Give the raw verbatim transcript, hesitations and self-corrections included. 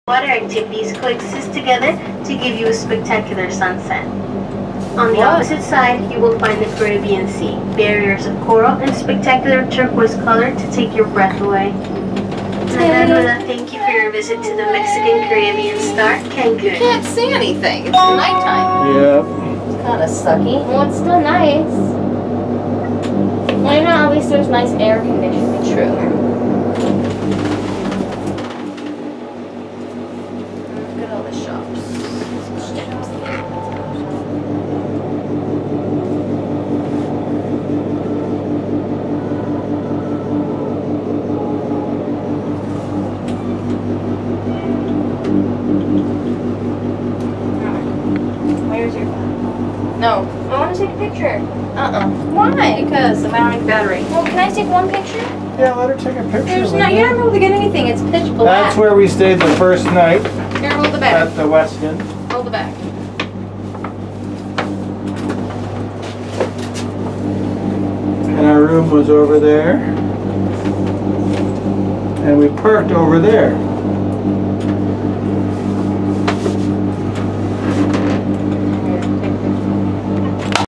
Water activities coexist together to give you a spectacular sunset. On the what? opposite side, you will find the Caribbean Sea, barriers of coral and spectacular turquoise color to take your breath away. And then with a thank you for your visit to the Mexican Caribbean star, Cancun. Can't see anything. It's nighttime. Yeah. It's kind of sucky. Well, it's still nice. Well, you know, at least there's nice air conditioning. True. Look at all the shops. Where's your phone? No. I want to take a picture. Uh-uh. Why? Because I'm out of battery. Well, can I take one picture? Yeah, let her take a picture. There's no, you're not able to get anything. It's pitch black. That's where we stayed the first night. Here, hold the back. At the Westin. Hold the back. And our room was over there. And we parked over there.